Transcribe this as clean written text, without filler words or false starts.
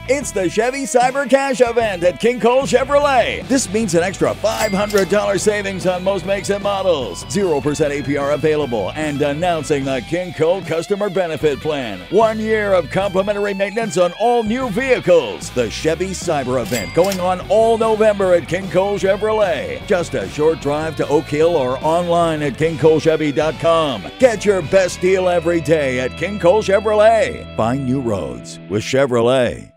It's the Chevy CyberCash event at King Cole Chevrolet. This means an extra $500 savings on most makes and models. 0% APR available, and announcing the King Cole Customer Benefit Plan. 1 year of complimentary maintenance on all new vehicles. The Chevy Cyber event going on all November at King Cole Chevrolet. Just a short drive to Oak Hill or online at KingColeChevy.com. Get your best deal every day at King Cole Chevrolet. Find new roads with Chevrolet.